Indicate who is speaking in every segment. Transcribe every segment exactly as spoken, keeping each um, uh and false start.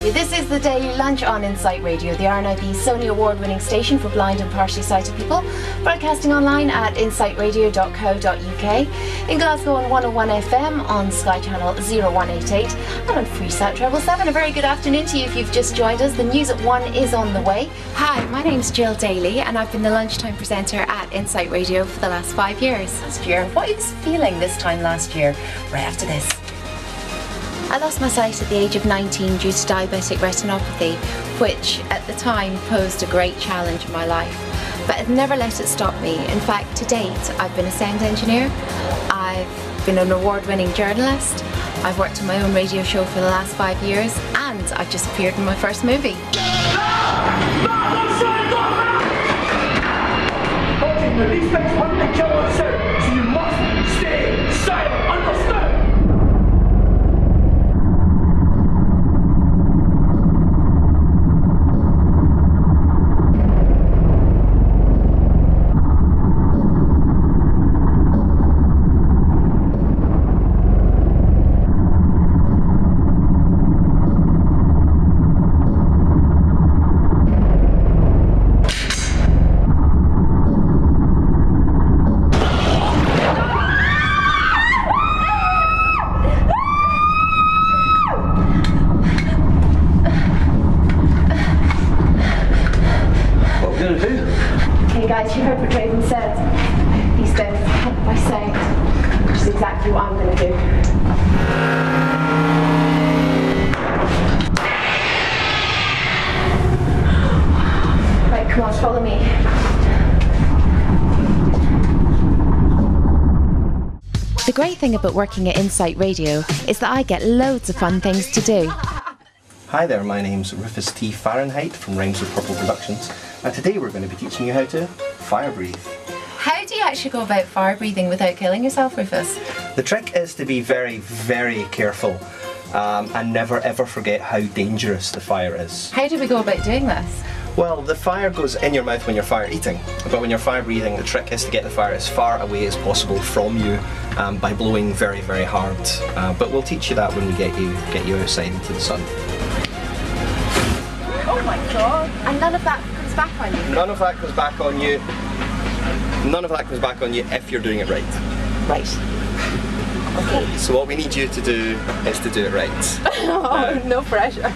Speaker 1: you. This is the Daily Lunch on Insight Radio, the R N I B Sony award-winning station for blind and partially sighted people, broadcasting online at insight radio dot co dot U K, in Glasgow on one oh one F M, on Sky Channel zero one eight eight, and on Freesat Treble seven. A very good afternoon to you if you've just joined us. The news at one is on the way. Hi, my name's Jill Daley, and I've been the lunchtime presenter at Insight Radio for the last five years. Last year, what I was feeling this time last year, right after this. I lost my sight at the age of nineteen due to diabetic retinopathy, which at the time posed a great challenge in my life. But I've never let it stop me. In fact, to date, I've been a sound engineer, I've been an award-winning journalist, I've worked on my own radio show for the last five years, and I've just appeared in my first movie.
Speaker 2: These things want to kill us, so you must stay silent, understood?
Speaker 1: Guys, you heard what Raven said. He's dead by sound, which is exactly what I'm going to do. Right, come on, follow me. The great thing about working at Insight Radio is that I get loads of fun things to do.
Speaker 3: Hi there, my name's Rufus T. Fahrenheit from Rhymes with Purple Productions, and today we're going to be teaching you how to fire breathe.
Speaker 1: How do you actually go about fire breathing without killing yourself, Rufus?
Speaker 3: The trick is to be very, very careful um, and never ever forget how dangerous the fire is.
Speaker 1: How do we go about doing this?
Speaker 3: Well, the fire goes in your mouth when you're fire eating, but when you're fire breathing, the trick is to get the fire as far away as possible from you um, by blowing very, very hard. Uh, but we'll teach you that when we get you, get you outside into the sun.
Speaker 1: Oh my god! And none of that comes back on you?
Speaker 3: None of that comes back on you. None of that comes back on you if you're doing it right.
Speaker 1: Right. Okay.
Speaker 3: So what we need you to do is to do it right.
Speaker 1: Oh, uh, no pressure.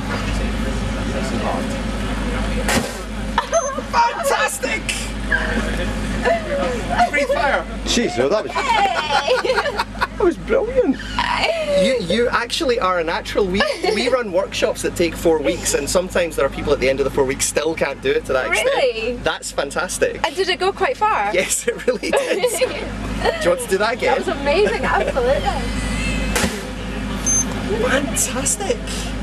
Speaker 3: Fantastic! Breathe fire.
Speaker 4: Jeez, no, that was...
Speaker 1: Hey!
Speaker 4: That was brilliant.
Speaker 3: You, you actually are a natural. We, we run workshops that take four weeks and sometimes there are people at the end of the four weeks still can't do it to that extent.
Speaker 1: Really?
Speaker 3: That's fantastic.
Speaker 1: And did it go quite far?
Speaker 3: Yes, it really did. Do you want to do that again?
Speaker 1: That was amazing, absolutely.
Speaker 3: Fantastic.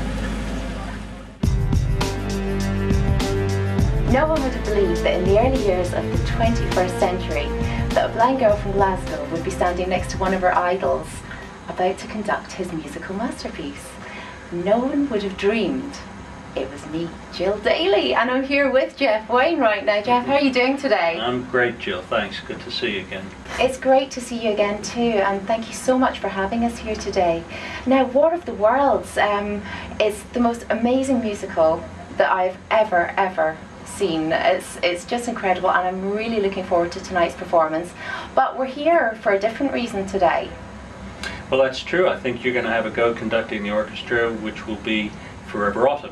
Speaker 1: No one would have believed that in the early years of the twenty-first century that a blind girl from Glasgow would be standing next to one of her idols about to conduct his musical masterpiece. No one would have dreamed it was me, Jill Daley, and I'm here with Jeff Wayne right now. Jeff, how are you doing today?
Speaker 5: I'm great, Jill, thanks. Good to see you again.
Speaker 1: It's great to see you again too, and thank you so much for having us here today. Now, War of the Worlds um, is the most amazing musical that I've ever, ever seen. It's, it's just incredible, and I'm really looking forward to tonight's performance. But we're here for a different reason today.
Speaker 5: Well, that's true. I think you're going to have a go conducting the orchestra, which will be Forever Autumn.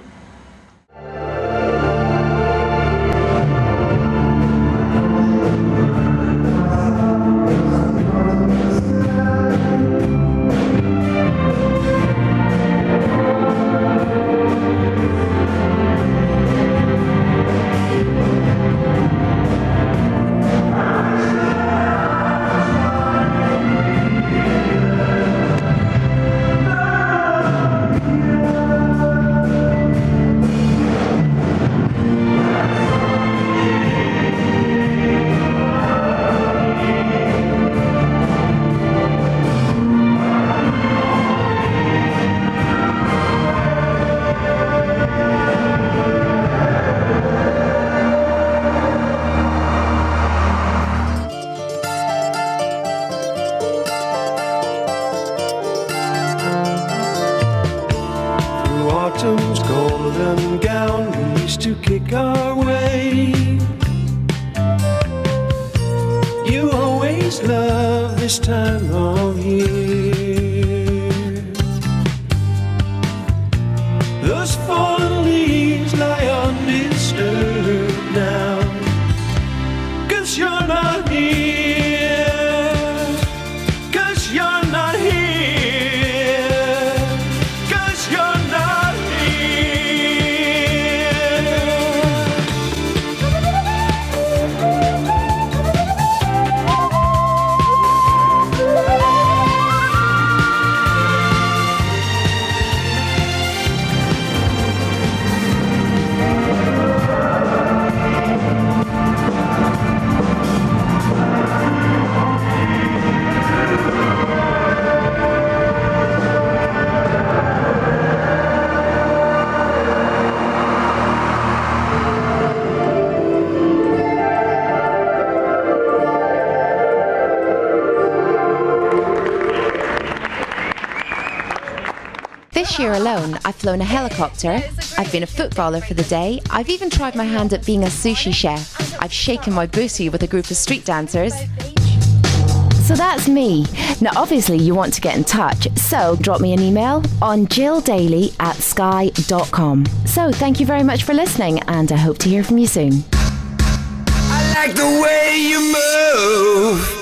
Speaker 6: golden gown we used to kick our way. You always love this time of year. Those fallen leaves lie undisturbed now, 'cause you're not here, 'cause you're not here, 'cause you're not
Speaker 1: This year alone, I've flown a helicopter, I've been a footballer for the day, I've even tried my hand at being a sushi chef, I've shaken my booty with a group of street dancers. So that's me. Now obviously you want to get in touch, so drop me an email on jill daley at sky dot com. So thank you very much for listening, and I hope to hear from you soon.
Speaker 6: I like the way you move.